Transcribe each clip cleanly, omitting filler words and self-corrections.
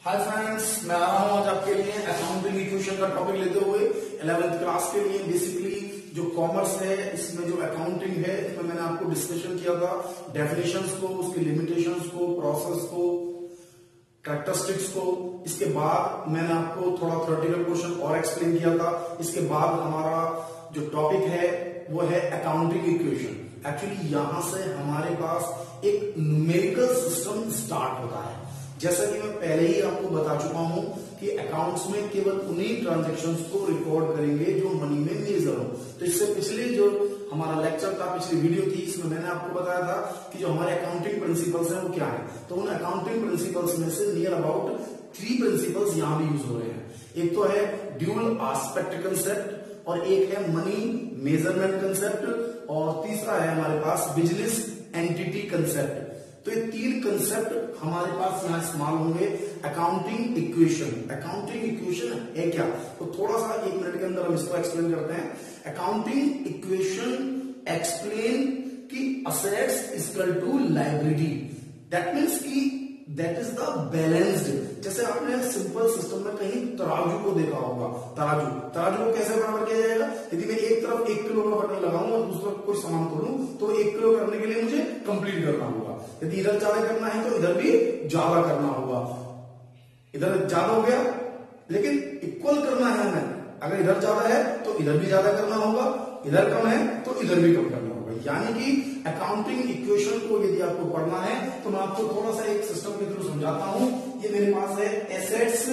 Hi friends, मैं आ रहा हूं आज आपके लिए अकाउंटिंग इक्वेशन का टॉपिक लेते हुए 11th क्लास के लिए। बेसिकली जो कॉमर्स है, इसमें जो अकाउंटिंग है, इसमें मैंने आपको डिस्कशन किया था डेफिनेशंस को, उसकी लिमिटेशंस को, प्रोसेस को, कैरेक्टरिस्टिक्स को। इसके बाद मैंने आपको थोड़ा थ्योरेटिकल क्वेश्चन और एक्सप्लेन किया था। इसके बाद हमारा जो टॉपिक है वो है अकाउंटिंग इक्वेशन। एक्चुअली यहां से हमारे पास एक न्यूमेरिकल सिस्टम स्टार्ट होता है। जैसा कि मैं पहले ही आपको बता चुका हूं कि अकाउंट्स में केवल उन्हीं ट्रांजैक्शंस को रिकॉर्ड करेंगे जो मनी में मेजर हो। तो इससे पिछले जो हमारा लेक्चर था, पिछली वीडियो थी, इसमें मैंने आपको बताया था कि जो हमारे अकाउंटिंग प्रिंसिपल्स हैं वो क्या है। तो उन अकाउंटिंग प्रिंसिपल्स में से नियर अबाउट 3 प्रिंसिपल्स यहां भी यूज हो रहे हैं। एक तो है ड्यूल आस्पेक्ट कंसेप्ट, और एक है मनी मेजरमेंट कंसेप्ट, और तीसरा है हमारे पास बिजनेस एंटिटी कंसेप्ट। तो ये 3 कंसेप्ट हमारे पास यहां इस्तेमाल होंगे। अकाउंटिंग इक्वेशन, अकाउंटिंग इक्वेशन है क्या, तो थोड़ा सा 1 मिनट के अंदर हम इसको एक्सप्लेन करते हैं। अकाउंटिंग इक्वेशन एक्सप्लेन कि assets equal to liability, that means की दैट इज द बैलेंस्ड। जैसे आपने सिंपल सिस्टम में कहीं तराजू को देखा होगा, तराजू को कैसे बराबर किया जाएगा। यदि मैं एक तरफ 1 किलो का बटन लगाऊंगा और दूसरी तरफ कोई सामान खोलूं तो 1 किलो करने के लिए मुझे कंप्लीट करना होगा। यदि इधर ज्यादा करना है तो इधर भी ज्यादा करना होगा। इधर ज्यादा हो गया लेकिन इक्वल करना है हमें। अगर इधर ज्यादा है तो इधर भी ज्यादा करना होगा, इधर कम है तो इधर भी कम करना होगा। यानी कि अकाउंटिंग इक्वेशन को यदि आपको पढ़ना है तो मैं आपको थोड़ा सा एक सिस्टम के थ्रू समझाता हूं। ये मेरे पास है एसेट्स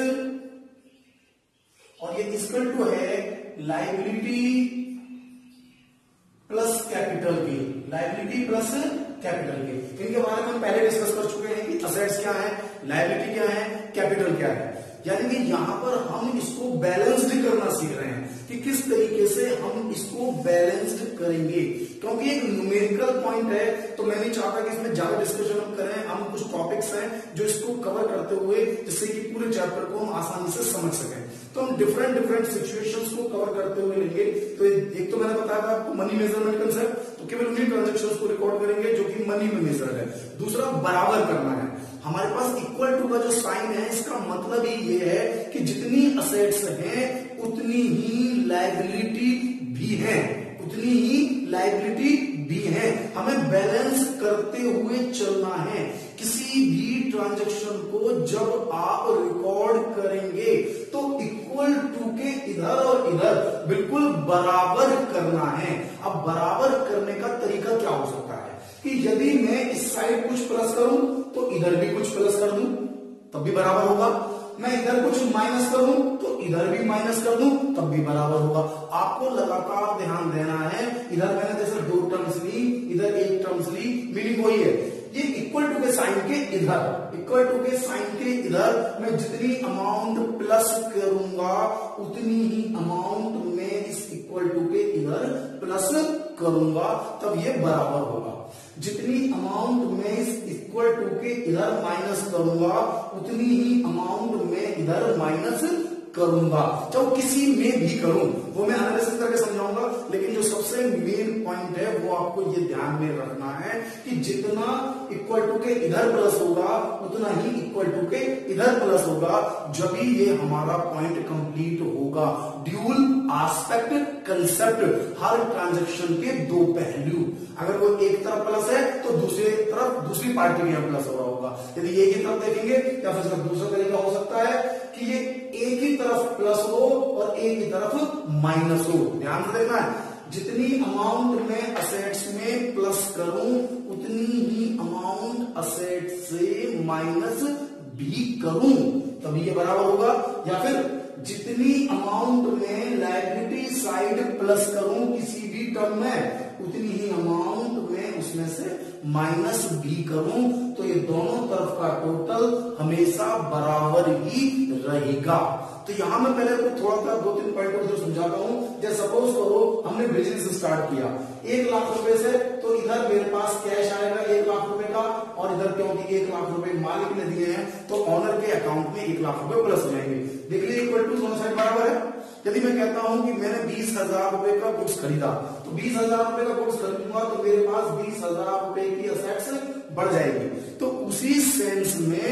और ये इक्वल टू है लायबिलिटी प्लस कैपिटल की, लायबिलिटी प्लस कैपिटल के। इनके बारे में हम पहले डिस्कस कर चुके हैं कि असेट्स क्या है, लायबिलिटी क्या है, कैपिटल क्या है। यानी कि यहां पर हम इसको बैलेंस्ड करना सीख रहे हैं कि किस तरीके से हम इसको बैलेंस्ड करेंगे, क्योंकि एक न्यूमेरिकल पॉइंट है। तो मैं नहीं चाहता कि इसमें ज्यादा डिस्कशन हम करें। हम कुछ टॉपिक्स हैं जो इसको कवर करते हुए, जिससे कि पूरे चैप्टर को हम आसानी से समझ सकें। तो हम डिफरेंट सिचुएशंस को कवर करते हुए लेंगे। तो एक तो मैंने बताया था आपको मनी मेजरमेंट कंसेप्ट, तो केवल उन्हीं ट्रांजेक्शंस को रिकॉर्ड करेंगे जो कि मनी में मेजर है। दूसरा बराबर करना है। हमारे पास इक्वल टू का जो साइन है, इसका मतलब ही ये है कि जितनी असेट्स हैं उतनी ही लायबिलिटी भी है, उतनी ही लायबिलिटी भी है। हमें बैलेंस करते हुए चलना है। किसी भी ट्रांजैक्शन को जब आप रिकॉर्ड करेंगे तो इक्वल टू के इधर और इधर बिल्कुल बराबर करना है। अब बराबर करने का तरीका क्या हो सकता है कि यदि मैं इस साइड कुछ प्लस करूं तो इधर भी कुछ प्लस कर दूं तब भी बराबर होगा। मैं इधर कुछ माइनस कर दूं तो इधर भी माइनस कर दूं तब भी बराबर होगा। आपको लगातार ध्यान देना है। इधर मैंने जैसे 2 टर्म्स ली, इधर 1 टर्म्स ली, मीनिंग वही है। ये इक्वल टू के साइन के इधर, इक्वल टू के साइन के इधर मैं जितनी अमाउंट प्लस करूंगा उतनी ही अमाउंट में इस इक्वल टू के इधर प्लस करूंगा, तब ये बराबर होगा। जितनी अमाउंट में इस इक्वल टू के इधर माइनस करूंगा उतनी ही अमाउंट में इधर माइनस करूंगा। चाहे किसी में भी करूं, वो मैं एनालिसिस करके समझाऊंगा, लेकिन जो सबसे मेन पॉइंट है वो आपको ये ध्यान में रखना है कि जितना इक्वल टू के इधर प्लस होगा उतना ही इक्वल टू के इधर प्लस होगा, जब भी ये हमारा पॉइंट कंप्लीट होगा। ड्यूल आस्पेक्ट कंसेप्ट, हर ट्रांजैक्शन के 2 पहलू। अगर वो एक तरफ प्लस है तो दूसरी तरफ दूसरी पार्टी के यहां प्लस हो रहा होगा। यदि एक ही तरफ देखेंगे या फिर दूसरा तरीका हो सकता है कि ये एक ही तरफ प्लस हो और एक ही तरफ माइनस हो। ध्यान से देखना है, जितनी अमाउंट में असेट्स में प्लस करूं उतनी ही अमाउंट असेट से माइनस भी करूं तभी ये बराबर होगा। या फिर जितनी अमाउंट में लायबिलिटी साइड प्लस करूं किसी भी टर्म में उतनी ही अमाउंट में उसमें से माइनस भी करूं, तो ये दोनों तरफ का टोटल हमेशा बराबर ही रहेगा। तो यहां मैं पहले थोड़ा सा 2-3 पॉइंट जो समझाता हूं। जैसे सपोज करो हमने बिजनेस स्टार्ट किया 1 लाख रुपए से, तो इधर मेरे पास कैश आएगा 1 लाख रुपए का, और इधर क्योंकि 1 लाख रुपए मालिक ने दिए हैं तो ऑनर के अकाउंट में 1 लाख रुपए प्लस हो जाएंगे। देख लीजिए इक्वल टू दोनों साइड बराबर है। यदि मैं कहता हूं कि मैंने 20,000 रुपए का गुड्स खरीदा, तो 20,000 रुपए का गुड्स खरीदूंगा तो मेरे पास 20,000 रुपए की असेट्स बढ़ जाएगी। तो उसी सेंस में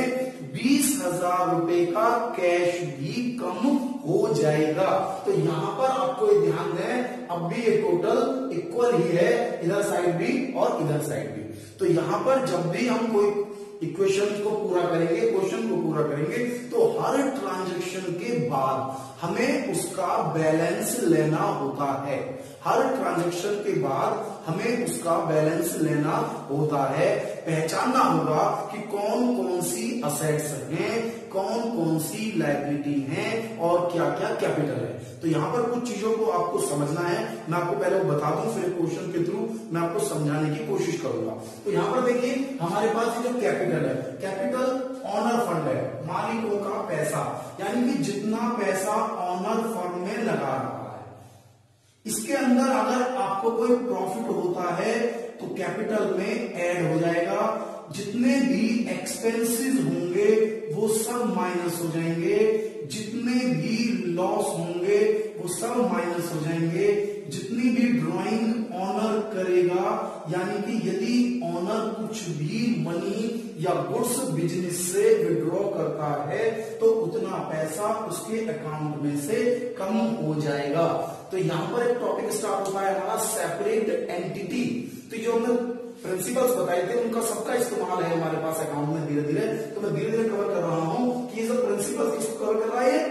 20,000 रुपए का कैश भी कम हो जाएगा। तो यहां पर आपको ये ध्यान दें, अब भी ये टोटल इक्वल ही है, इधर साइड भी और इधर साइड भी। तो यहां पर जब भी हम कोई इक्वेशन को पूरा करेंगे, क्वेश्चन को पूरा करेंगे, तो हर ट्रांजैक्शन के बाद हमें उसका बैलेंस लेना होता है। हर ट्रांजैक्शन के बाद हमें उसका बैलेंस लेना होता है। पहचानना होगा कि कौन कौन सी असेट्स हैं, कौन कौन सी लायबिलिटी हैं और क्या क्या कैपिटल है। तो यहां पर कुछ चीजों को आपको समझना है, मैं आपको पहले बता दूं, फिर क्वेश्चन के थ्रू मैं आपको समझाने की कोशिश करूंगा। तो यहां पर देखिए हमारे पास ये जो कैपिटल है, कैपिटल ऑनर फंड है, मालिकों का पैसा, यानी कि जितना पैसा ऑनर फंड में लगा रहा है, इसके अंदर अगर आपको कोई प्रॉफिट होता है तो कैपिटल में ऐड हो जाएगा। जितने भी एक्सपेंसेस होंगे वो सब माइनस हो जाएंगे, जितने भी लॉस होंगे वो सब माइनस हो जाएंगे। जितनी भी ड्राइंग ऑनर करेगा, यानी कि यदि ऑनर कुछ भी मनी या गुड्स बिजनेस से विड्रॉ करता है तो उतना पैसा उसके अकाउंट में से कम हो जाएगा। तो यहां पर एक टॉपिक स्टार्ट होता है हमारा सेपरेट एंटिटी। तो जो हमने प्रिंसिपल्स बताए थे उनका सबका इस्तेमाल है हमारे पास अकाउंट में धीरे धीरे। तो मैं धीरे धीरे कवर कर रहा हूं कि ये सब प्रिंसिपल्स किसको कवर कर रहा है।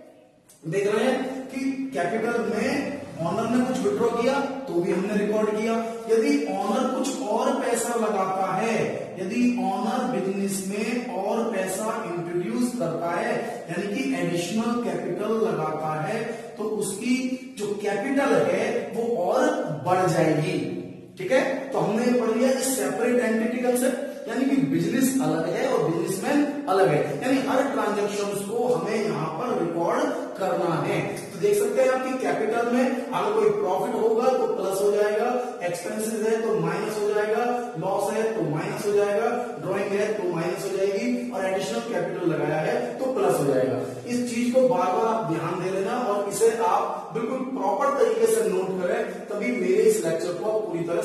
देख रहे हैं कि कैपिटल में ऑनर ने कुछ विड्रॉ किया तो भी हमने रिकॉर्ड किया। यदि ऑनर कुछ और पैसा लगाता है, यदि ऑनर बिजनेस में और पैसा इंट्रोड्यूस करता है, यानी कि एडिशनल कैपिटल लगाता है, तो उसकी जो कैपिटल है वो और बढ़ जाएगी। ठीक है, तो हमने पढ़ लिया इस सेपरेट एंटिटी कंसेप्ट, यानी कि बिजनेस अलग है और बिजनेसमैन अलग है, यानी हर ट्रांजैक्शंस को हमें यहां पर रिकॉर्ड करना है। तो देख सकते हैं आपकी कैपिटल में अगर कोई प्रॉफिट होगा तो प्लस हो जाएगा, एक्सपेंसेस है तो माइनस हो जाएगा, लॉस है तो माइनस हो जाएगा, ड्राइंग है तो माइनस हो जाएगी और एडिशनल कैपिटल लगाया है तो प्लस हो जाएगा। इस चीज को बार बार आप ध्यान दे लेना और इसे आप बिल्कुल प्रॉपर तरीके से नोट करें, तभी मेरे इस लेक्चर को आप पूरी तरह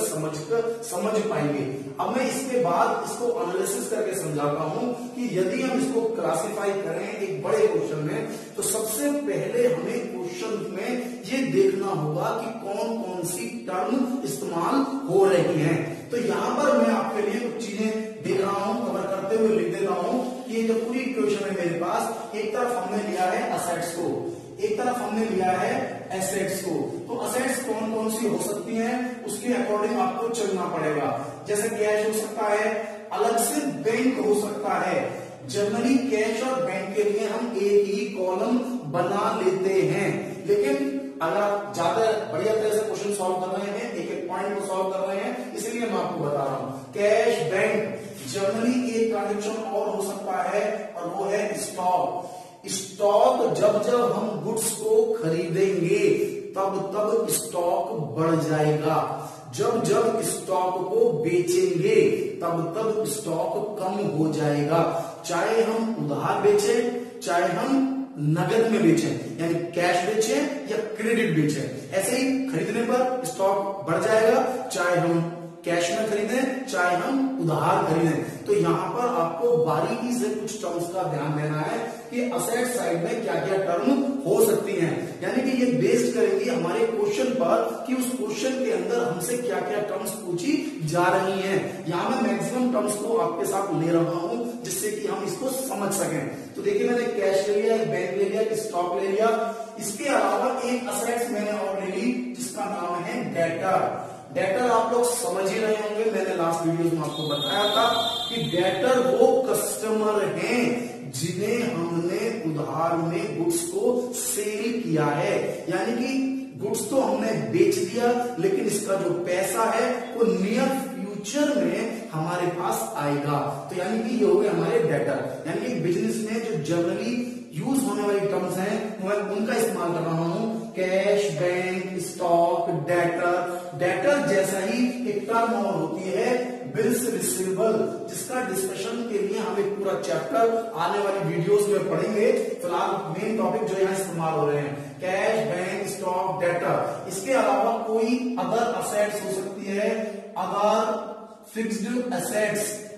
समझ पाएंगे। अब मैं इसके बाद इसको एनालिसिस करके समझाता हूं कि यदि हम इसको क्लासिफाई करें एक बड़े क्वेश्चन में, तो सबसे पहले हमें क्वेश्चन में ये देखना होगा कि कौन कौन सी टर्म इस्तेमाल हो रही हैं। तो यहां पर मैं आपके लिए कुछ चीजें देख रहा हूं, कवर करते हुए लिख देता हूं कि ये जो पूरी इक्वेशन है मेरे पास, एक तरफ हमने लिया है असेट्स को, एक तरफ हमने लिया है एसेट्स को। तो असेट्स कौन कौन सी हो सकती हैं उसके अकॉर्डिंग आपको चलना पड़ेगा। जैसे कैश हो सकता है, अलग से बैंक हो सकता है। जनरली कैश और बैंक के लिए हम एक ही कॉलम बना लेते हैं, लेकिन अगर आप ज्यादा बढ़िया तरह से क्वेश्चन सॉल्व कर रहे हैं, एक एक पॉइंट को सॉल्व कर रहे हैं, इसलिए मैं आपको बता रहा हूं कैश बैंक। जनरली एक ट्रांजेक्शन और हो सकता है और वो है स्टॉक। स्टॉक जब जब हम गुड्स को खरीदेंगे तब तब स्टॉक बढ़ जाएगा, जब जब स्टॉक को बेचेंगे तब तब स्टॉक कम हो जाएगा। चाहे हम उधार बेचें, चाहे हम नगद में बेचें, यानी कैश बेचें या क्रेडिट बेचें, ऐसे ही खरीदने पर स्टॉक बढ़ जाएगा, चाहे हम कैश में खरीदें चाहे हम उधार खरीदें। तो यहां पर आपको बारीकी से कुछ टर्म्स का ध्यान देना है कि असेट साइड में क्या क्या टर्म हो सकती हैं, यानी कि ये बेस्ड करेंगे हमारे क्वेश्चन पर कि उस क्वेश्चन के अंदर हमसे क्या क्या टर्म्स पूछी जा रही हैं। यहां मैं मैक्सिमम टर्म्स को आपके साथ ले रहा हूं जिससे कि हम इसको समझ सकें। तो देखिए मैंने कैश ले लिया, एक बैंक ले लिया, एक स्टॉक ले लिया। इसके अलावा एक असेट्स मैंने और ले ली जिसका नाम है डेटर। डेटर आप लोग समझ ही रहे होंगे, मैंने लास्ट वीडियो में आपको बताया था कि डेटर वो कस्टमर हैं जिन्हें हमने उधार में गुड्स को सेल किया है, यानी कि गुड्स तो हमने बेच दिया लेकिन इसका जो पैसा है वो नियर फ्यूचर में हमारे पास आएगा। तो यानी कि ये हो गए हमारे डेटर, यानी कि बिजनेस में जो जनरली यूज होने वाली टर्म्स हैं मैं उनका इस्तेमाल कर रहा हूं। Cash, bank, stock, debtor. Debtor जैसा ही एक टर्म और होती है बिल्स रिसीवेबल, जिसका डिस्कशन के लिए हम एक पूरा चैप्टर आने वाली वीडियोस में पढ़ेंगे। फिलहाल मेन टॉपिक जो यहाँ इस्तेमाल हो रहे हैं कैश, बैंक, स्टॉक, डेटर। इसके अलावा कोई अदर असेट्स हो सकती है, other fixed assets,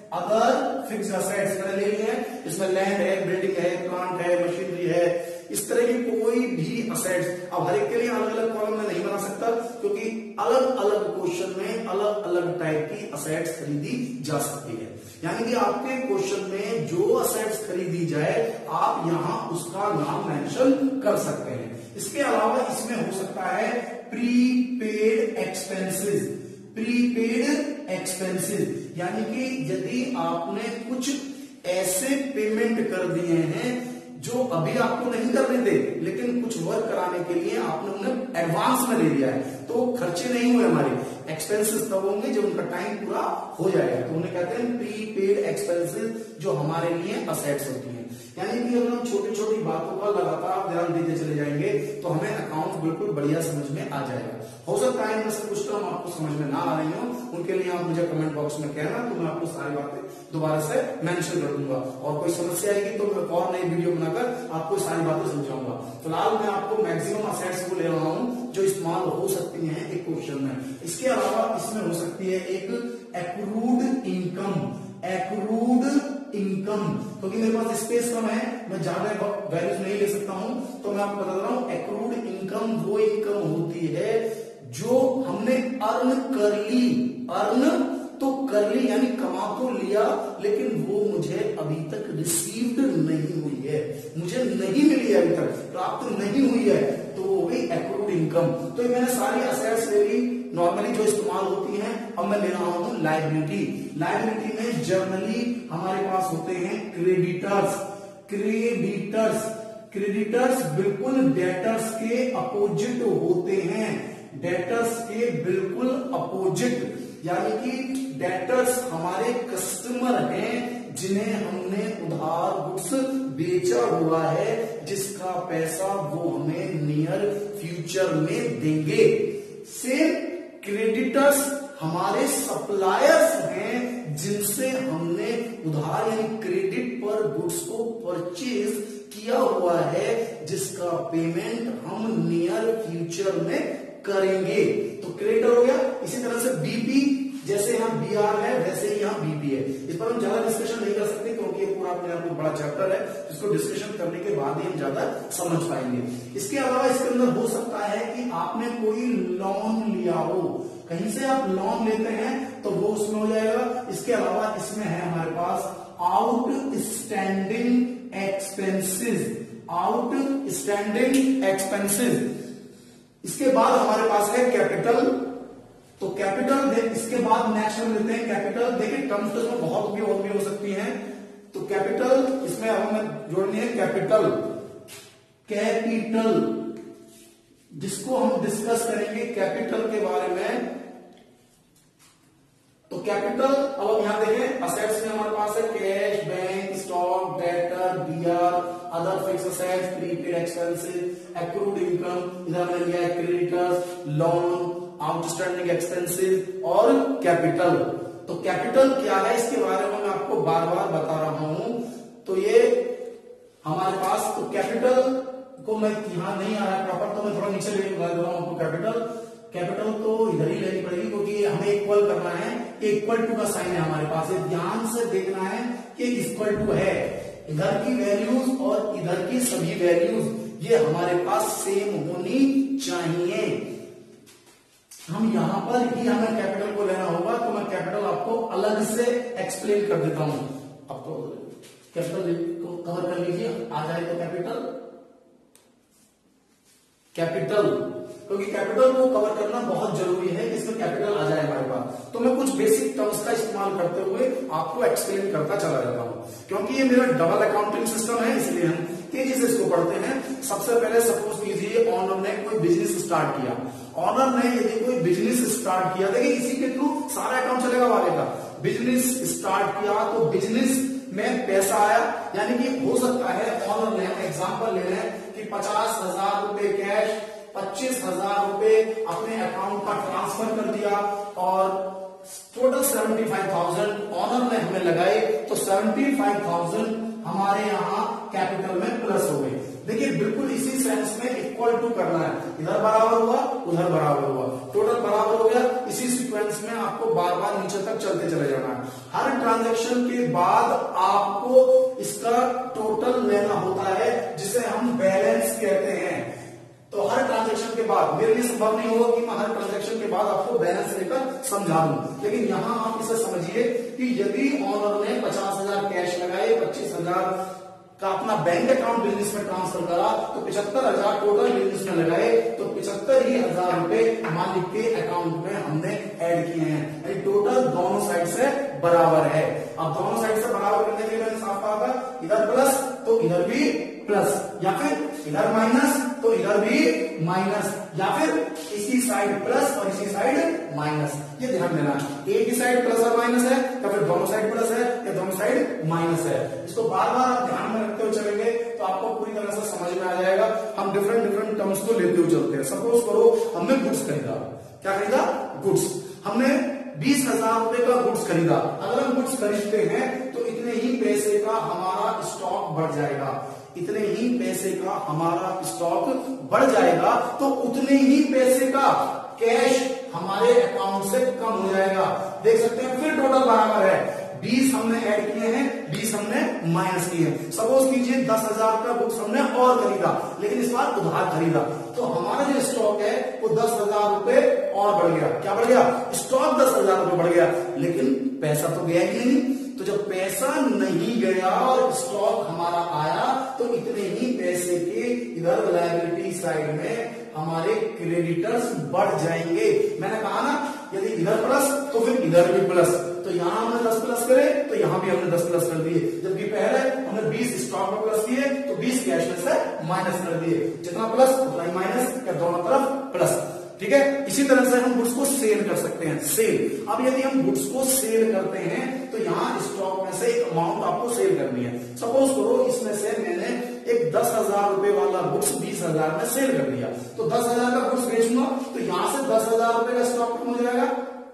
other fixed assets मैंने ले लिए हैं, इसमें लैंड है, बिल्डिंग है, प्लांट है, मशीनरी है, इस तरह की कोई भी असेट्स। अब हर एक के लिए अलग अलग कॉलम में नहीं बना सकता, क्योंकि अलग अलग क्वेश्चन में अलग अलग टाइप की असेट्स खरीदी जा सकती है। यानी कि आपके क्वेश्चन में जो असेट्स खरीदी जाए आप यहां उसका नाम मेंशन कर सकते हैं। इसके अलावा इसमें हो सकता है प्रीपेड एक्सपेंसेस। प्रीपेड एक्सपेंसेस यानी कि यदि आपने कुछ ऐसे पेमेंट कर दिए हैं जो अभी आपको नहीं करने थे, लेकिन कुछ वर्क कराने के लिए आपने उन्हें एडवांस में ले लिया है, तो खर्चे नहीं हुए हमारे, एक्सपेंसेस तब होंगे जब उनका टाइम पूरा हो जाएगा, तो उन्हें कहते हैं प्रीपेड एक्सपेंसेस, जो हमारे लिए असेट्स होती हैं। यानी कि अगर हम छोटी छोटी बातों का लगातार ध्यान देते चले जाएंगे तो हमें अकाउंट बिल्कुल बढ़िया समझ में आ जाएगा। हो सकता है इनमें से कुछ टर्म आपको समझ में ना आ रही हो, उनके लिए आप मुझे कमेंट बॉक्स में कहना, तो मैं आपको सारी बातें दोबारा से मेंशन कर दूंगा, और कोई समस्या आएगी तो मैं और नई वीडियो बनाकर आपको सारी बातें समझाऊंगा। फिलहाल मैं आपको मैक्सिमम असेट्स को ले रहा हूं जो इस्तेमाल हो सकती हैं एक क्वेश्चन में। इसके अलावा इसमें हो सकती है एक एक्रूड इनकम। एक्रूड इनकम, क्योंकि मेरे पास स्पेस कम है, मैं ज्यादा वैल्यूज नहीं ले सकता हूं, तो मैं आपको बता रहा हूं एक्रूड इनकम वो इनकम होती है जो हमने अर्न कर ली। अर्न तो कर ली यानी कमा तो लिया, लेकिन वो मुझे अभी तक रिसीव्ड नहीं हुई है, मुझे नहीं मिली है, अभी तक प्राप्त नहीं हुई है, तो वो भी एक्रूड इनकम। तो मैंने सारी असेट्स ले ली नॉर्मली जो इस्तेमाल होती हैं। अब मैं ले रहा हूं लायबिलिटी। लायबिलिटी में जनरली हमारे पास होते हैं क्रेडिटर्स। क्रेडिटर्स क्रेडिटर्स बिल्कुल डेटर्स के अपोजिट होते हैं, डेटर्स के बिल्कुल अपोजिट, यानी कि डेटर्स हमारे कस्टमर हैं जिन्हें हमने उधार गुड्स बेचा हुआ है, जिसका पैसा वो हमें नियर फ्यूचर में देंगे। सेम क्रेडिटर्स हमारे सप्लायर्स हैं जिनसे हमने उधार यानी क्रेडिट पर गुड्स को परचेज किया हुआ है, जिसका पेमेंट हम नियर फ्यूचर में करेंगे। तो क्रेडिटर हो गया। इसी तरह से बीपी, जैसे यहाँ बीआर है वैसे ही यहाँ बीपी है। इस पर हम ज्यादा डिस्कशन नहीं कर सकते क्योंकि ये पूरा अपने आप में बड़ा चैप्टर है, जिसको डिस्कशन करने के बाद ही हम ज्यादा समझ पाएंगे। इसके अलावा इसके अंदर हो सकता है कि आपने कोई लोन लिया हो, कहीं से आप लोन लेते हैं तो वो उसमें हो जाएगा। इसके अलावा इसमें है हमारे पास आउटस्टैंडिंग एक्सपेंसेस। Outstanding expenses. इसके बाद हमारे पास है कैपिटल। तो कैपिटल इसके बाद नेक्स्ट हम लेते हैं कैपिटल। देखिए टर्म्स तो इसमें बहुत भी और भी हो सकती हैं, तो कैपिटल इसमें हमें जोड़नी है कैपिटल। कैपिटल जिसको हम डिस्कस करेंगे कैपिटल के बारे में। तो कैपिटल अब यहां देखें असेट्स में हमारे पास है cash, bank, stock, debtor, BR, other fixed assets, prepaid expenses, accrued income, इधर मैंने लिया है क्रेडिटर्स, लोन, आउटस्टैंडिंग एक्सपेंसेस और कैपिटल। तो कैपिटल क्या है इसके बारे में मैं आपको बार बार बता रहा हूं। तो ये हमारे पास तो कैपिटल को मैं यहां नहीं आ रहा प्रॉपर, तो मैं थोड़ा नीचे लेके बता दे रहा हूं आपको। कैपिटल तो इधर ही लेनी पड़ेगी क्योंकि हमें इक्वल करना है, इक्वल टू का साइन है हमारे पास, ध्यान से देखना है कि इक्वल टू है। इधर की वैल्यूज और इधर की सभी वैल्यूज ये हमारे पास सेम होनी चाहिए। हम यहां पर ही हमें कैपिटल को लेना होगा, तो मैं कैपिटल आपको अलग से एक्सप्लेन कर देता हूं। अब तो कैपिटल को कवर कर लीजिए, आ जाए तो कैपिटल, क्योंकि कैपिटल को कवर करना बहुत जरूरी है, इसमें कैपिटल आ जाए हमारे पास। तो मैं कुछ बेसिक टर्म्स का इस्तेमाल करते हुए आपको एक्सप्लेन करता चला जाता हूं, क्योंकि ये मेरा डबल अकाउंटिंग सिस्टम है, इसलिए हम तेजी से इसको पढ़ते हैं। सबसे पहले सपोज कीजिए ऑनर ने कोई बिजनेस स्टार्ट किया। ऑनर ने यदि कोई बिजनेस स्टार्ट किया, देखिए इसी के थ्रू सारा अकाउंट चलेगा वाले का। बिजनेस स्टार्ट किया तो बिजनेस में पैसा आया, यानी कि हो सकता है ऑनर ने एग्जाम्पल ले लें कि 50,000 रुपए कैश, 25,000 रुपए अपने अकाउंट का ट्रांसफर कर दिया और टोटल 75,000 ऑनर ने हमें लगाए, तो 75,000 हमारे यहां कैपिटल में प्लस हो गई। देखिए बिल्कुल इसी सीक्वेंस में इक्वल टू करना है, इधर बराबर हुआ उधर बराबर हुआ, टोटल बराबर हो गया। इसी सीक्वेंस में आपको बार बार नीचे तक चलते चले जाना है। हर ट्रांजैक्शन के बाद आपको इसका टोटल लेना होता है, जिसे हम बैलेंस कहते हैं। तो हर ट्रांजैक्शन के बाद, मेरे लिए संभव नहीं होगा कि मैं हर ट्रांजैक्शन के बाद आपको बैलेंस लेकर समझा दूं, लेकिन यहां आप इसे समझिए कि यदि ऑनर ने 50,000 कैश लगाए, 25,000 का अपना बैंक अकाउंट बिजनेस में ट्रांसफर करा, तो 75,000 टोटल बिजनेस में लगाए, तो 75,000 रुपए मालिक के अकाउंट में हमने ऐड किए हैं। यानी टोटल दोनों साइड से बराबर है। अब दोनों साइड से बराबर करने के लिए मैंने साफ कहा था, इधर प्लस तो इधर भी प्लस, या फिर इधर माइनस तो इधर भी माइनस, या फिर इसी साइड प्लस और इसी साइड माइनस। ये ध्यान देना है, एक ही साइड प्लस और माइनस है या फिर दोनों साइड प्लस है या दोनों साइड माइनस है। इसको बार बार ध्यान में रखते हुए चलेंगे तो आपको पूरी तरह से समझ में आ जाएगा। हम डिफरेंट टर्म्स को लेते हुए चलते हैं। सपोज करो हमने गुड्स खरीदा, क्या खरीदा? गुड्स। हमने 20,000 रुपए का गुड्स खरीदा। अगर हम गुड्स खरीदते हैं तो इतने ही पैसे का हमारा स्टॉक बढ़ जाएगा, इतने ही पैसे का हमारा स्टॉक बढ़ जाएगा, तो उतने ही पैसे का कैश हमारे अकाउंट से कम हो जाएगा। देख सकते हैं फिर टोटल बराबर है, 20 हमने ऐड किए हैं, 20 हमने माइनस किए हैं। सपोज कीजिए 10,000 का बुक्स हमने और खरीदा, लेकिन इस बार उधार खरीदा, तो हमारा जो स्टॉक है वो 10,000 रुपए और बढ़ गया। क्या बढ़ गया? स्टॉक 10,000 रुपए बढ़ गया, लेकिन पैसा तो गया ही नहीं। तो जब पैसा नहीं गया और स्टॉक हमारा आया, तो इतने ही पैसे के इधर लायबिलिटी साइड में हमारे क्रेडिटर्स बढ़ जाएंगे। मैंने कहा ना, यदि इधर प्लस तो फिर इधर भी प्लस। तो यहां हमने 10 प्लस करे तो यहां भी हमने 10 प्लस कर दिए। जबकि पहले हमने 20 स्टॉक में प्लस किए तो 20 कैश में से माइनस कर दिए। जितना प्लस उतना ही माइनस, या दोनों तरफ प्लस। ठीक है, इसी तरह से हम गुड्स को सेल कर सकते हैं। सेल, अब यदि हम गुड्स को सेल करते हैं तो यहाँ स्टॉक में से एक अमाउंट आपको सेल करनी है। सपोज करो इसमें से मैंने एक 10,000 रुपए वाला गुड्स 20,000 में सेल कर दिया, तो 10,000 का गुड्स बेचूंगा तो यहां से 10,000 रुपए का स्टॉक खत्म हो जाएगा।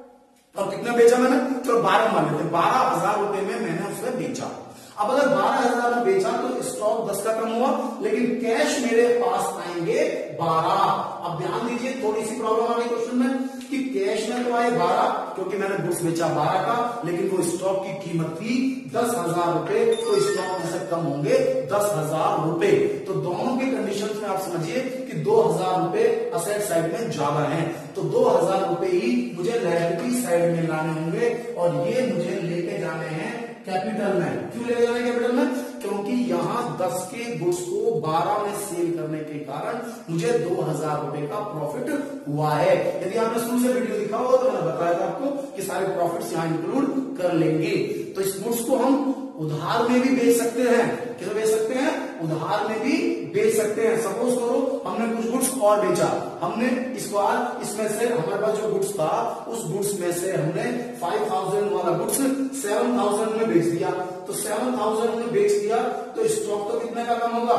और कितना बेचा मैंने? चलो 12 मान लेते हैं, 12,000 रुपए में मैंने उसे बेचा। अब अगर 12,000 में बेचा तो स्टॉक 10 का कम हुआ, लेकिन कैश मेरे पास आएंगे 12। अब ध्यान दीजिए, थोड़ी सी प्रॉब्लम आ गई क्वेश्चन में कि कैश में तो आए 12 क्योंकि मैंने गुड्स बेचा 12 का, लेकिन वो स्टॉक की कीमत थी 10,000 रुपए, तो स्टॉक में से कम होंगे 10,000 रुपए। तो दोनों के कंडीशन में आप समझिए कि 2,000 रुपए असेट साइड में ज्यादा है, तो 2,000 रुपए ही मुझे लायबिलिटी साइड में लाने होंगे, और ये मुझे लेके जाने हैं कैपिटल में। क्यों ले जाना है कैपिटल में? क्योंकि यहाँ 10 के गुड्स को 12 में सेल करने के कारण मुझे 2,000 रुपए का प्रॉफिट हुआ है। यदि आपने शुरू से वीडियो देखा होगा तो मैंने बताया था आपको कि सारे प्रॉफिट्स यहाँ इंक्लूड कर लेंगे। तो इस गुड्स को हम उधार में भी बेच सकते हैं। किसे बेच सकते हैं? उधार में भी बेच सकते हैं। सपोज करो हमने कुछ गुड्स और बेचा, हमने इस बार इसमें से हमारे पास जो गुड्स था उस गुड्स में से हमने 5,000 वाला गुड्स 7,000 में बेच दिया। तो 7,000 में बेच दिया तो स्टॉक तो कितने का कम होगा?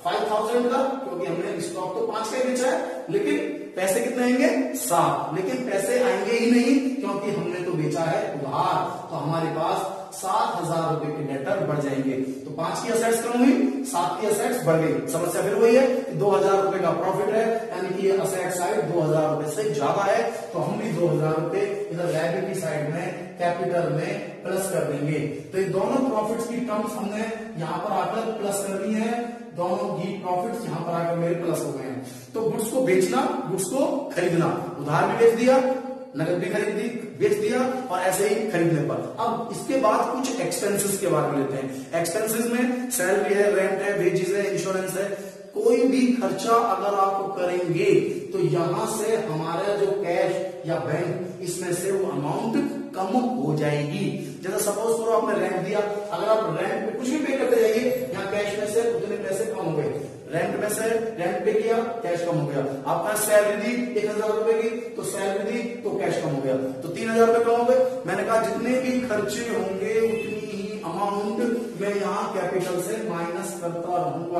5,000 का, क्योंकि हमने स्टॉक तो 5 का बेचा है, लेकिन पैसे कितने आएंगे? 7। लेकिन पैसे आएंगे ही नहीं क्योंकि हमने तो बेचा है उधार, तो हमारे पास 7,000 रुपए के डेटर बढ़ जाएंगे। तो 5 की असेट्स कम हुई, 7 की असेट्स बढ़ गई। समस्या फिर वही है, 2,000 रुपए का प्रॉफिट है, यानी कि ये असेट साइड 2,000 रुपए से ज्यादा है, तो हम भी 2,000 रुपए इधर लायबिलिटी साइड में कैपिटल में प्लस कर देंगे। तो ये दोनों प्रॉफिट्स की टर्म्स हमने यहाँ पर आकर प्लस कर दी है, दोनों की प्रॉफिट्स यहाँ पर आकर मेरे प्लस हो गए हैं। तो गुड्स को बेचना, गुड्स को खरीदना, उधार भी बेच दिया, नकद भी खरीद दी, बेच दिया, और ऐसे ही खरीदने पर। अब इसके बाद कुछ एक्सपेंसेस के बारे में लेते हैं। एक्सपेंसेस में सैलरी है, रेंट है, वेजेस है, इंश्योरेंस है। कोई भी खर्चा अगर आप करेंगे तो यहां से हमारा जो कैश या बैंक, इसमें से वो अमाउंट कम हो जाएगी। जैसे सपोज करो आपने रेंट दिया, अगर आप रेंट पे कुछ भी पे करते जाइए, यहाँ कैश में से उतने पैसे कम हो गए। रेंट में से रेंट पे किया, कैश कम हो गया। आपने सैलरी दी 1,000 रुपए की, तो सैलरी दी तो कैश कम हो गया, तो 3,000 रुपए कम हो गए। मैंने कहा जितने भी खर्चे होंगे उतनी ही अमाउंट मैं यहाँ कैपिटल से माइनस करता रहूंगा।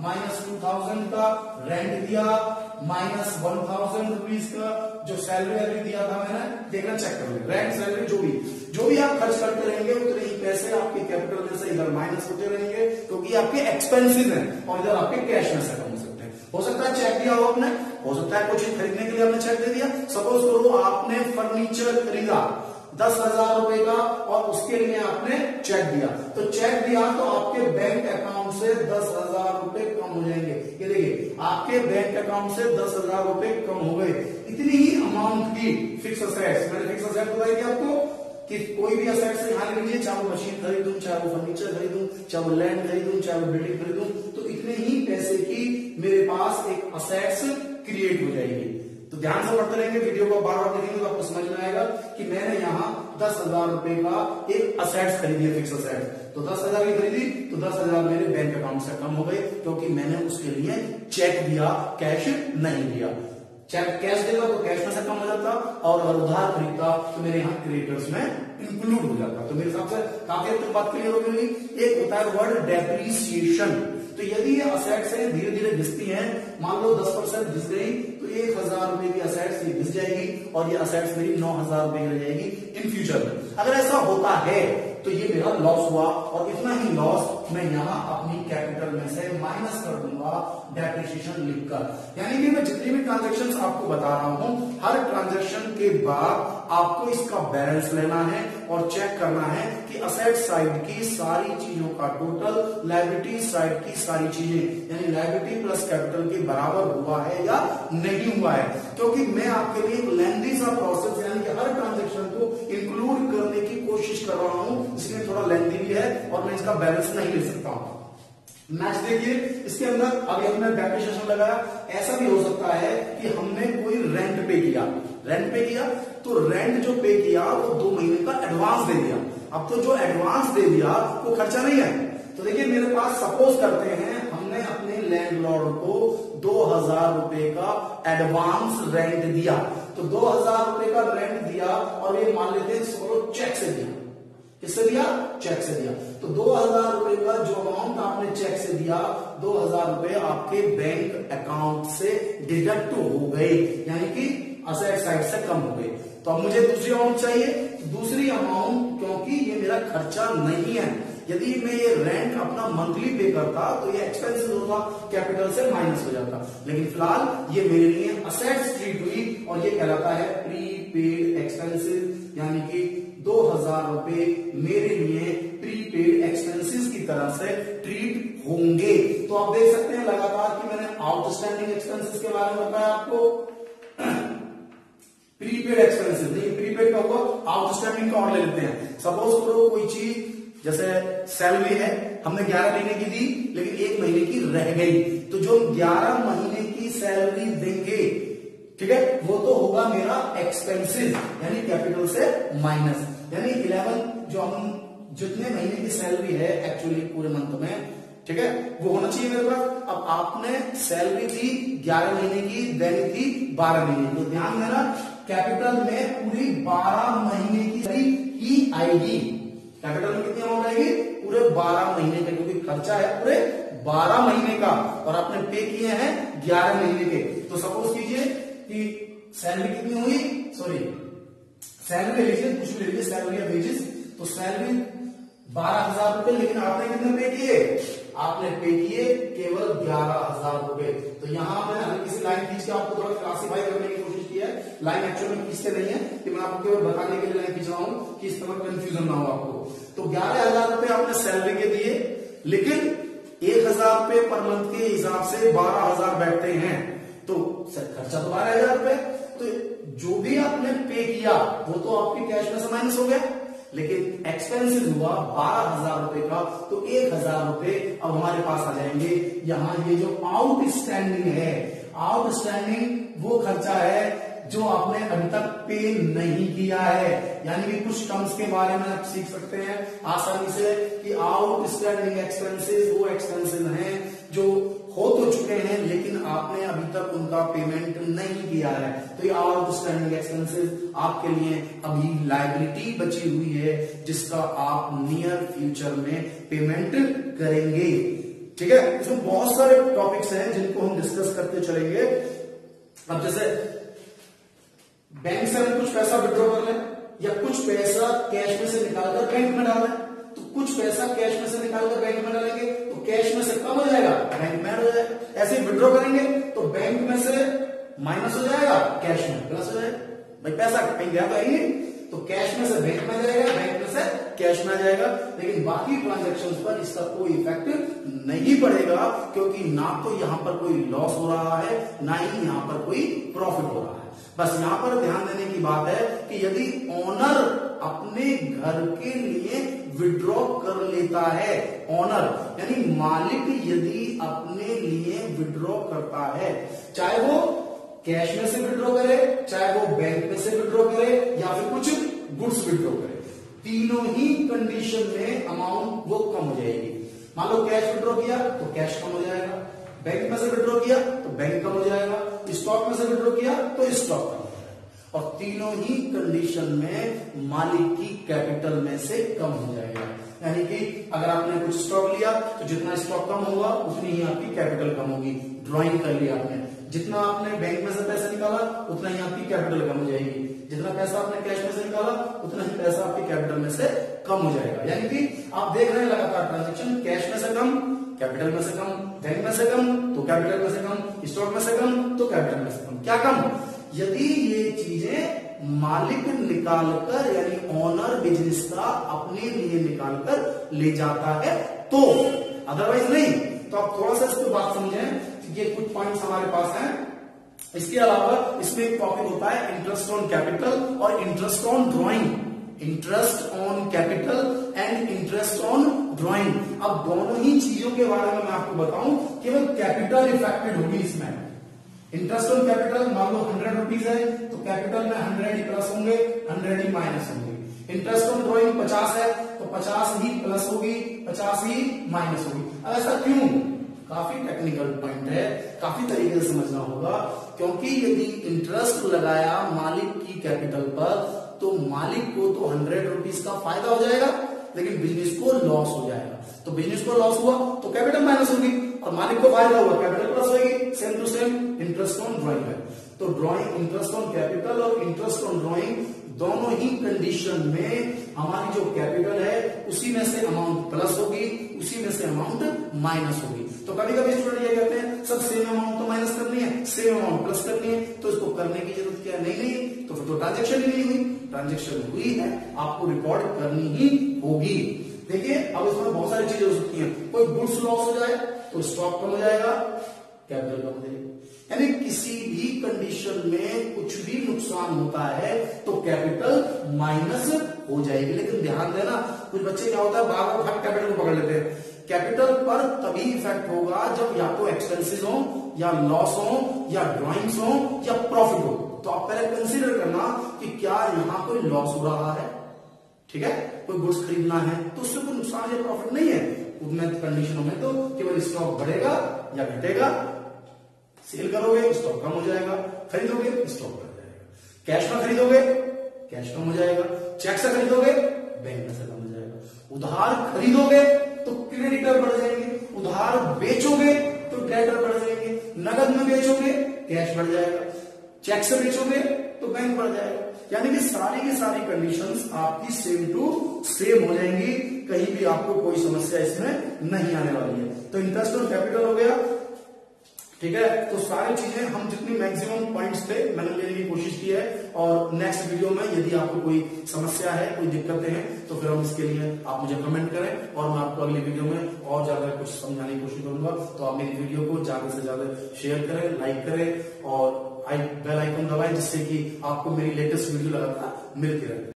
-2,000 का रेंट दिया, -1,000 रुपीज का जो सैलरी दिया था मैंने, देखना चेक कर लो, रेंट सैलरी जो भी आप खर्च करते रहेंगे उतने ही पैसे आपके कैपिटल में से इधर माइनस होते रहेंगे, क्योंकि आपके एक्सपेंसिव हैं और इधर आपके कैश में से कम हो सकते हैं। हो सकता है चेक दिया हो आपने, हो सकता है कुछ खरीदने के लिए आपने चेक दे दिया। सपोज करो आपने फर्नीचर खरीदा 10,000 रुपए का और उसके लिए आपने चेक दिया, तो चेक दिया तो आपके बैंक अकाउंट से 10,000 रुपए कम हो जाएंगे। ये देखिए आपके बैंक अकाउंट से 10,000 रुपए कम हो गए। इतनी ही अमाउंट की फिक्स असेट्स, मैंने फिक्स असेट बताई थी आपको कि कोई भी असेट से यहां लिख लीजिए, चाहे वो मशीन खरीदूं, चाहे वो फर्नीचर खरीदूं, चाहे वो लैंड खरीदूं, चाहे वो बिल्डिंग खरीदूं, तो इतने ही पैसे की मेरे पास एक असेट्स क्रिएट हो जाएगी। तो ध्यान से पढ़ते रहेंगे, वीडियो को बार बार देखेंगे तो आपको समझ में आएगा कि मैंने यहाँ 10,000 रुपए का एक असेट्स खरीदी है, फिक्स असेट्स। तो 10,000 की खरीदी तो 10,000 मेरे बैंक अकाउंट से कम हो गए, क्योंकि मैंने उसके लिए चेक दिया, कैश नहीं दिया। चेक कैश देगा तो कैश में से कम हो जाता, और अगर उधार खरीदता तो मेरे यहाँ क्रेडिटर्स में इंक्लूड हो जाता। तो मेरे हिसाब से काफी हद तक बात क्लियर हो गई। एक होता है वर्ड डेप्रीसिएशन। तो यदि ये असेट्स है धीरे धीरे घिसती हैं, मान लो 10% घिस गई तो 1,000 रुपए की असेट्स ये घिस जाएगी और ये असेट्स मेरी 9,000 रुपए की रह जाएगी इन फ्यूचर में। अगर ऐसा होता है तो ये मेरा लॉस हुआ, और इतना ही लॉस मैं यहाँ अपनी कैपिटल में से माइनस कर दूंगा डेप्रिसिएशन लिखकर। यानी कि मैं जितनी भी ट्रांजैक्शंस आपको बता रहा हूं, हर ट्रांजैक्शन के बाद आपको इसका बैलेंस लेना है और चेक करना है कि असेट साइड की सारी चीजों का टोटल लायबिलिटी साइड की सारी चीजें यानी लायबिलिटी प्लस कैपिटल के बराबर हुआ है या नहीं हुआ है। क्योंकि मैं आपके लिए एक लेंथी सा प्रोसेस यानी कि हर ट्रांजैक्शन को इंक्लूड करने की कोशिश कर रहा हूं, इसलिए थोड़ा लेंथी भी है और मैं इसका बैलेंस नहीं ले सकता हूं। नेक्स्ट देखिए, इसके अंदर अभी हमने डेप्रिसिएशन लगाया। ऐसा भी हो सकता है कि हमने कोई रेंट पे किया, तो रेंट जो पे किया वो 2 महीने का एडवांस दे दिया। अब तो जो एडवांस दे दिया वो खर्चा नहीं है। तो देखिए मेरे पास सपोज करते हैं हमने अपने लैंडलॉर्ड को 2,000 रुपए का एडवांस रेंट दिया। तो 2,000 रुपए का रेंट दिया और ये मान लेते हैं इसको चेक से दिया। किससे दिया? चेक से दिया। तो 2,000 रुपए का जो अमाउंट आपने चेक से दिया, 2,000 रुपए आपके बैंक अकाउंट से डिडक्ट हो गए, यानी कि असेट साइड से कम हो गए। तो अब मुझे दूसरी अमाउंट चाहिए। दूसरी अमाउंट, क्योंकि ये मेरा खर्चा नहीं है, यदि मैं ये रेंट अपना मंथली पे करता तो ये एक्सपेंसिव होता, कैपिटल से माइनस हो जाता। लेकिन फिलहाल ये मेरे लिए असेट्स ट्रीट हुई और ये कहलाता है प्रीपेड एक्सपेंसिव, यानी कि 2,000 रुपए मेरे लिए प्रीपेड एक्सपेंसेस की तरह से ट्रीट होंगे। तो आप देख सकते हैं लगातार कि मैंने आउटस्टैंडिंग एक्सपेंसेस के बारे में बताया आपको। प्रीपेड एक्सपेंसेस नहीं, प्रीपेड का होगा, आउटस्टैंडिंग का और ले लेते हैं। सपोज करो कोई चीज जैसे सैलरी है, हमने 11 महीने की दी लेकिन 1 महीने की रह गई, तो जो 11 महीने की सैलरी देंगे, ठीक है, वो तो होगा मेरा एक्सपेंसिव यानी कैपिटल से माइनस, यानी 11 जो हम जितने महीने की सैलरी है एक्चुअली पूरे मंथ में, ठीक है, वो होना चाहिए मेरे पास। अब आपने सैलरी थी 11 महीने की, देनी थी 12 महीने, तो ध्यान देना कैपिटल में पूरी 12 महीने की ही आएगी। कैपिटल में कितनी अमाउंट आएगी? पूरे 12 महीने का, क्योंकि खर्चा है पूरे 12 महीने का और आपने पे किए हैं 11 महीने के। तो सपोज कीजिए कि सैलरी कितनी हुई, सैलरी लीजिए, कुछ भी लीजिए, सैलरी या वेजेस, तो सैलरी 12,000 रुपए, लेकिन आपने कितने पे किए? आपने पे किए केवल 11,000 रुपए। तो यहां मैंने हल्की सी लाइन खींच के आपको थोड़ा क्लासिफाई करने की कोशिश की है। लाइन एक्चुअल में खींचते नहीं है, कि मैं आपको केवल बताने के लिए लाइन खींच रहा हूं कि इस तरह कंफ्यूजन ना हो आपको। तो 11,000 रुपए आपने सैलरी के दिए, लेकिन 1,000 रुपए पर मंथ के हिसाब से 12,000 बैठते हैं, तो खर्चा तो 12,000 रुपए। तो जो भी आपने पे किया वो तो आपके कैश में से माइनस हो गया, लेकिन एक्सपेंसिव हुआ 12,000 रुपए का, तो 1,000 रुपए अब हमारे पास आ जाएंगे। यहां ये जो आउटस्टैंडिंग है, आउटस्टैंडिंग वो खर्चा है जो आपने अभी तक पे नहीं किया है। यानी कि कुछ टर्म्स के बारे में आप सीख सकते हैं आसानी से कि आउटस्टैंडिंग एक्सपेंसेस वो एक्सपेंसेस हैं जो हो तो चुके हैं लेकिन आपने अभी तक उनका पेमेंट नहीं किया है। तो ये आउटस्टैंडिंग एक्सपेंसेस आपके लिए अभी लायबिलिटी बची हुई है जिसका आप नियर फ्यूचर में पेमेंट करेंगे। ठीक है, इसमें बहुत सारे टॉपिक्स हैं जिनको हम डिस्कस करते चलेंगे। अब जैसे बैंक से हम कुछ पैसा विड्रॉ कर लें या कुछ पैसा कैश में से निकालकर बैंक में डालें, तो कुछ पैसा कैश में से निकालकर बैंक में डालेंगे तो कैश में से कम हो जाएगा, बैंक में हो जाएगा। ऐसे ही विड्रॉ करेंगे माइनस हो जाएगा, कैश में प्लस हो जाएगा। भाई पैसा कहीं गया तो है ही नहीं, तो कैश में से बैंक में जाएगा, बैंक में से कैश में आ जाएगा। लेकिन बाकी ट्रांजैक्शंस पर इसका कोई इफेक्ट नहीं पड़ेगा, क्योंकि ना तो यहां पर कोई लॉस हो रहा है, ना ही यहां पर कोई प्रॉफिट हो रहा है। बस यहां पर ध्यान देने की बात है कि यदि ओनर अपने घर के लिए विड्रॉ कर लेता है, ओनर यानी मालिक यदि अपने लिए विड्रॉ करता है, चाहे वो कैश में से विड्रॉ करे, चाहे वो बैंक में से विड्रॉ करे, या फिर कुछ गुड्स विड्रॉ करे, तीनों ही कंडीशन में अमाउंट वो कम हो जाएगी। मान लो कैश विड्रॉ किया तो कैश कम हो जाएगा, बैंक में से विड्रॉ किया तो बैंक कम हो जाएगा, स्टॉक में से विड्रॉ किया तो स्टॉक कम हो जाएगा, और तीनों ही कंडीशन में मालिक की कैपिटल में से कम हो जाएगा। यानी कि अगर आपने कुछ स्टॉक लिया तो जितना स्टॉक कम होगा उतनी ही आपकी कैपिटल कम होगी। ड्राइंग कर लिया आपने, जितना आपने बैंक में से पैसा निकाला उतना ही आपकी कैपिटल कम हो जाएगी, जितना पैसा आपने कैश में से निकाला उतना ही पैसा आपकी कैपिटल में से कम हो जाएगा। यानी कि आप देख रहे हैं लगातार ट्रांजेक्शन, कैश में से कम, कैपिटल में से कम, बैंक में से कम तो कैपिटल में से कम, स्टॉक में से कम तो कैपिटल में से कम। क्या कम? यदि ये चीजें मालिक निकालकर यानी ओनर बिजनेस का अपने लिए निकालकर ले जाता है तो, अदरवाइज नहीं। तो आप थोड़ा सा इसको बात समझें, ये कुछ पॉइंट्स हमारे पास हैं। इसके अलावा इसमें एक टॉपिक होता है इंटरेस्ट ऑन कैपिटल और interest on drawing. Interest on capital and interest on drawing. अब दोनों ही चीजों के बारे में मैं आपको बताऊं, केवल कैपिटल इफेक्टेड होगी इसमें। इंटरेस्ट ऑन कैपिटल मान लो 100 रुपीज है तो कैपिटल में 100 ही प्लस होंगे, 100 ही माइनस होंगे। इंटरेस्ट ऑन ड्राइंग 50 है तो 50 ही प्लस होगी, 50 ही माइनस होगी। अब ऐसा क्यों? काफी टेक्निकल पॉइंट है, काफी तरीके से समझना होगा। क्योंकि यदि इंटरेस्ट लगाया मालिक की कैपिटल पर तो मालिक को तो 100 रुपीज का फायदा हो जाएगा, लेकिन बिजनेस को लॉस हो जाएगा। तो बिजनेस को लॉस हुआ तो कैपिटल माइनस होगी, और मालिक को फायदा हुआ कैपिटल प्लस होगी। Same to same interest on drawing है। तो ड्राइंग, इंटरेस्ट ऑन कैपिटल और इंटरेस्ट ऑन ड्राइंग दोनों ही कंडीशन में हमारी जो कैपिटल है उसी में से अमाउंट प्लस होगी, उसी में से अमाउंट माइनस होगी। तो कभी कभी स्टूडेंट ये कहते हैं सब सेम अमाउंट तो माइनस करनी है, सेम अमाउंट प्लस करनी है, तो इसको करने की जरूरत क्या है? नहीं, तो फिर तो ट्रांजेक्शन ही नहीं हुई। ट्रांजेक्शन हुई है, आपको रिकॉर्ड करनी ही होगी। देखिए अब इसमें बहुत सारी चीजें हो सकती हैं। कोई गुड्स लॉस हो जाए तो स्टॉक कम हो जाएगा, कैपिटल कम हो जाएगी। यानी किसी भी कंडीशन में कुछ भी नुकसान होता है तो कैपिटल माइनस हो जाएगी। लेकिन ध्यान देना, कुछ बच्चे क्या होता है बार बार कैपिटल को पकड़ लेते हैं। कैपिटल पर तभी इफेक्ट होगा जब या तो एक्सपेंसेस हो, या लॉस हो, या ड्रॉइंग्स हो, या प्रॉफिट हो। तो आप पहले कंसीडर करना कि क्या यहां कोई लॉस हो रहा है, ठीक है, कोई गुड्स खरीदना है तो उससे कोई नुकसान या प्रॉफिट नहीं है। उनमें कंडीशनों में तो केवल स्टॉक बढ़ेगा या घटेगा। सेल करोगे स्टॉक कम हो जाएगा, खरीदोगे स्टॉक बढ़ जाएगा। कैश में खरीदोगे कैश कम हो जाएगा, चेक से खरीदोगे बैंक में से कम हो जाएगा। उधार खरीदोगे तो क्रेडिटर बढ़ जाएंगे, उधार बेचोगे तो डेटर बढ़ जाएंगे, नगद में बेचोगे कैश बढ़ जाएगा, चेक से बेचोगे तो बैंक बढ़ जाएगा। यानी कि सारी की सारी कंडीशंस आपकी सेम टू सेम हो जाएंगी, कहीं भी आपको कोई समस्या इसमें नहीं आने वाली है। तो इंटरेस्ट ऑन कैपिटल हो गया, ठीक है। तो सारी चीजें हम जितनी मैक्सिमम पॉइंट्स थे मैंने लेने की कोशिश की है। और नेक्स्ट वीडियो में यदि आपको कोई समस्या है, कोई दिक्कतें हैं तो फिर हम इसके लिए आप मुझे कमेंट करें और मैं आपको अगली वीडियो में और ज्यादा कुछ समझाने की कोशिश करूंगा। तो आप मेरी वीडियो को ज्यादा से ज्यादा शेयर करें, लाइक करें और बेल आइकन दबाएं, जिससे कि आपको मेरी लेटेस्ट वीडियो लगातार मिलती रहे।